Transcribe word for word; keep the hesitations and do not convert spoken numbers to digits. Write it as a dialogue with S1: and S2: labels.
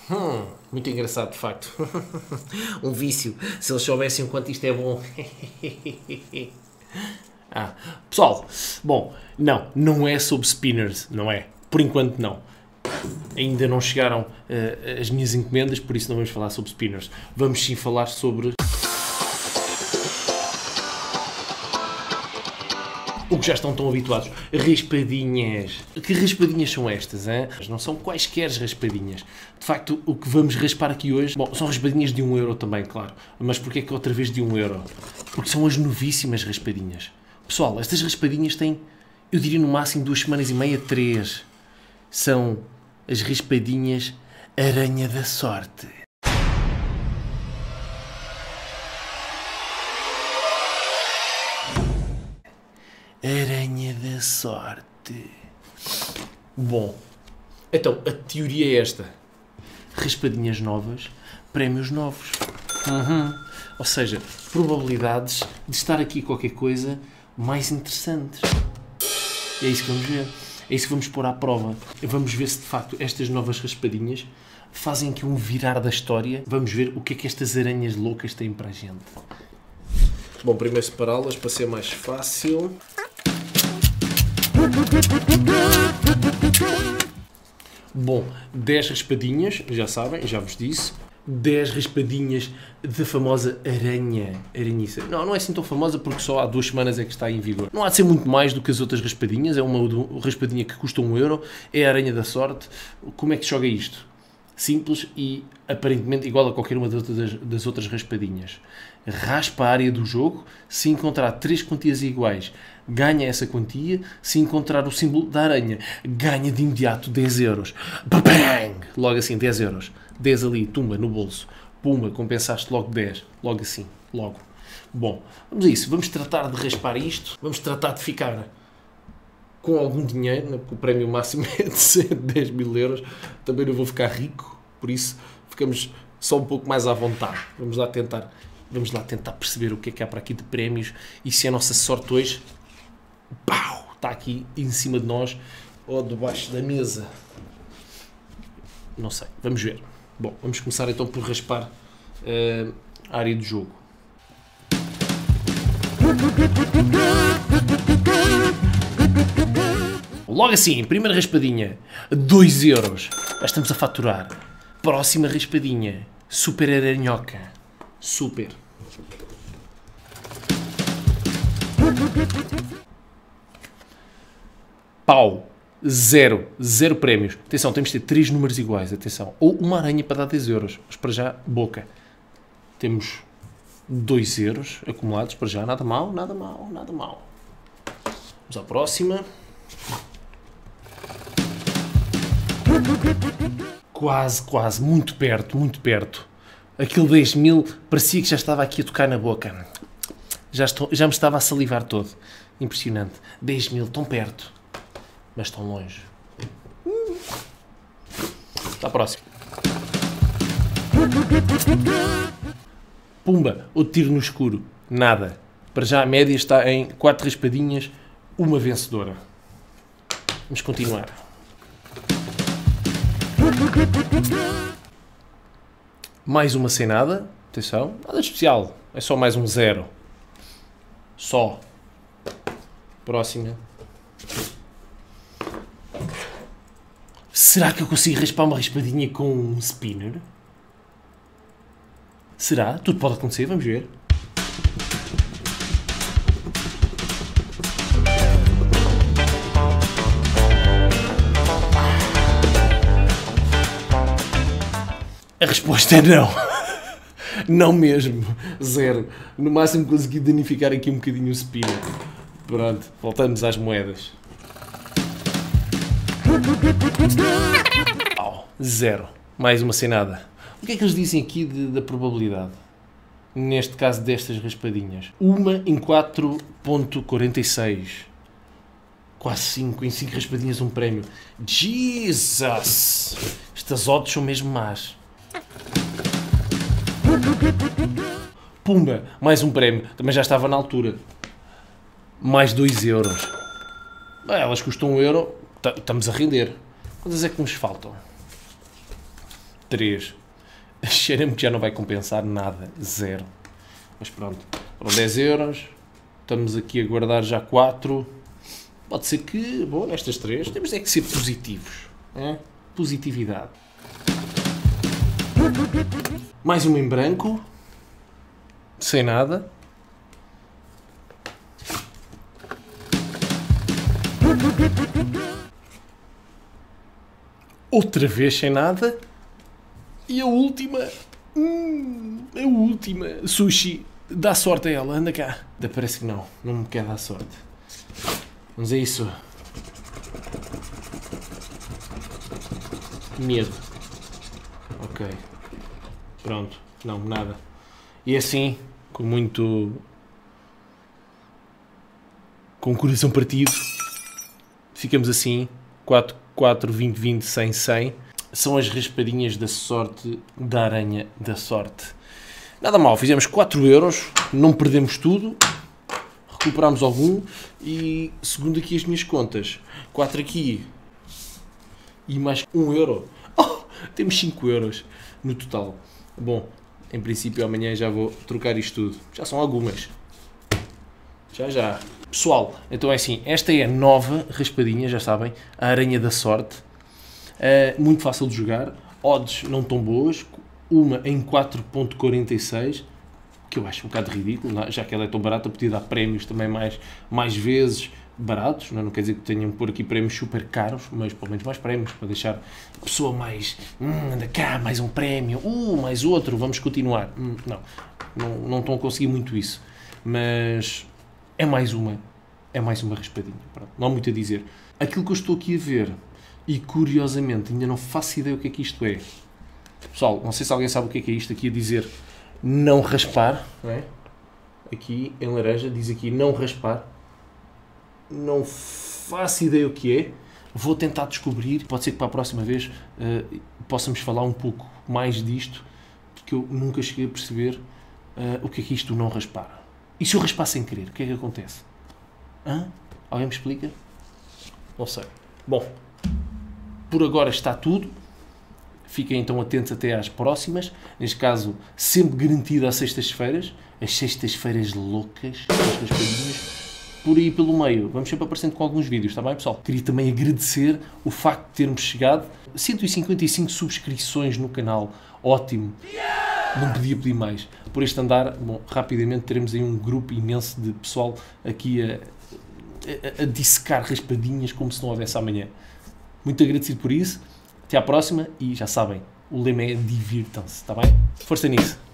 S1: Hum, muito engraçado, de facto. Um vício. Se eles soubessem o quanto isto é bom. Ah, pessoal, bom, não, não é sobre spinners, não é? Por enquanto não. Ainda não chegaram uh, as minhas encomendas, por isso não vamos falar sobre spinners. Vamos sim falar sobre o que já estão tão habituados. Raspadinhas. Que raspadinhas são estas, hein? Não são quaisquer raspadinhas. De facto, o que vamos raspar aqui hoje, bom, são raspadinhas de um euro também, claro. Mas porquê que outra vez de um euro? Porque são as novíssimas raspadinhas. Pessoal, estas raspadinhas têm, eu diria no máximo duas semanas e meia, três. São as raspadinhas Aranha da Sorte. Aranha da Sorte. Bom, então a teoria é esta. Raspadinhas novas, prémios novos. Uhum. Ou seja, probabilidades de estar aqui qualquer coisa mais interessante. É isso que vamos ver. É isso que vamos pôr à prova. Vamos ver se de facto estas novas raspadinhas fazem aqui um virar da história. Vamos ver o que é que estas aranhas loucas têm para a gente. Bom, primeiro separá-las para ser mais fácil. Bom, dez raspadinhas, já sabem, já vos disse. dez raspadinhas da famosa aranha, aranhiça. Não, não é assim tão famosa porque só há duas semanas é que está em vigor. Não há de ser muito mais do que as outras raspadinhas. É uma raspadinha que custa um euro. É a Aranha da Sorte. Como é que se joga isto? Simples e aparentemente igual a qualquer uma das, das outras raspadinhas. Raspa a área do jogo, se encontrar três quantias iguais, ganha essa quantia, se encontrar o símbolo da aranha, ganha de imediato dez euros. Bang! Logo assim, dez euros. dez ali, tumba, no bolso. Pumba, compensaste logo dez. Logo assim, logo. Bom, vamos a isso. Vamos tratar de raspar isto. Vamos tratar de ficar com algum dinheiro, né? Porque o prémio máximo é de dez mil euros. Também não vou ficar rico, por isso ficamos só um pouco mais à vontade. Vamos lá tentar, vamos lá tentar perceber o que é que há para aqui de prémios e se a nossa sorte hoje, pau, está aqui em cima de nós ou debaixo da mesa. Não sei, vamos ver. Bom, vamos começar então por raspar uh, a área do jogo. Logo assim, primeira raspadinha, dois euros. Já estamos a faturar. Próxima raspadinha, super aranhoca. Super. Pau. Zero. Zero prémios. Atenção, temos de ter três números iguais. Atenção. Ou uma aranha para dar dez euros. Mas para já, boca. Temos dois euros acumulados. Para já, nada mal, nada mal, nada mal. Vamos à próxima. Quase, quase. Muito perto, muito perto. Aquele dez mil parecia que já estava aqui a tocar na boca. Já, estou, já me estava a salivar todo. Impressionante. dez mil, tão perto. Mas tão longe. Está próximo. Pumba, outro tiro no escuro. Nada. Para já a média está em quatro raspadinhas, uma vencedora. Vamos continuar. Mais uma sem nada. Atenção. Nada especial. É só mais um zero. Só. Próxima. Será que eu consigo raspar uma raspadinha com um spinner? Será? Tudo pode acontecer, vamos ver. A resposta é não. Não mesmo. Zero. No máximo consegui danificar aqui um bocadinho o spinner. Pronto, voltamos às moedas. Oh, zero. Mais uma sem nada. O que é que eles dizem aqui de, da probabilidade? Neste caso destas raspadinhas. Uma em quatro vírgula quarenta e seis. Quase cinco. Em cinco raspadinhas um prémio. Jesus! Estas odds são mesmo más. Pumba! Mais um prémio. Também já estava na altura. Mais dois euros. Bem, elas custam um euro. Estamos a render. Quantas é que nos faltam? três. Cheira-me que já não vai compensar nada, zero. Mas pronto, foram dez euros, estamos aqui a guardar já quatro. Pode ser que, bom, nestas três, temos é que ser positivos. É? Positividade. Mais uma em branco, sem nada. Outra vez sem nada. E a última, hum, a última, sushi, dá sorte a ela, anda cá. Parece que não, não me quer dar sorte. Vamos a isso. Medo. Ok. Pronto, não, nada. E assim, com muito... com o coração partido, ficamos assim, quatro, quatro, vinte, vinte, cem, cem. São as raspadinhas da sorte, da aranha da sorte. Nada mal, fizemos quatro euros, não perdemos tudo, recuperámos algum e, segundo aqui as minhas contas, quatro aqui e mais um euro. Oh, temos cinco euros no total. Bom, em princípio amanhã já vou trocar isto tudo. Já são algumas. Já, já. Pessoal, então é assim, esta é a nova raspadinha, já sabem, a aranha da sorte. Uh, muito fácil de jogar, odds não tão boas, uma em quatro ponto quarenta e seis, que eu acho um bocado ridículo, já que ela é tão barata, podia dar prémios também mais, mais vezes baratos, não, não quer dizer que tenham que pôr aqui prémios super caros, mas pelo menos mais prémios, para deixar a pessoa mais, hum, anda cá, mais um prémio, uh, mais outro, vamos continuar. Hum, não, não, não estão a conseguir muito isso, mas é mais uma, é mais uma raspadinha, pronto, não há muito a dizer. Aquilo que eu estou aqui a ver, e curiosamente ainda não faço ideia o que é que isto é. Pessoal, não sei se alguém sabe o que é que é isto aqui a dizer não raspar, não é? Aqui em laranja diz aqui não raspar. Não faço ideia o que é. Vou tentar descobrir. Pode ser que para a próxima vez uh, possamos falar um pouco mais disto, porque eu nunca cheguei a perceber uh, o que é que isto não raspar. E se eu raspar sem querer, o que é que acontece? Hã? Alguém me explica? Não sei. Bom, por agora está tudo. Fiquem então atentos até às próximas. Neste caso, sempre garantido às sextas-feiras. As sextas-feiras loucas, as raspadinhas. Por aí pelo meio. Vamos sempre aparecendo com alguns vídeos, está bem, pessoal? Queria também agradecer o facto de termos chegado a cento e cinquenta e cinco subscrições no canal. Ótimo. Não podia pedir mais. Por este andar, bom, rapidamente teremos aí um grupo imenso de pessoal aqui a, a, a dissecar raspadinhas como se não houvesse amanhã. Muito agradecido por isso. Até à próxima e já sabem, o lema é divirtam-se, está bem? Força nisso!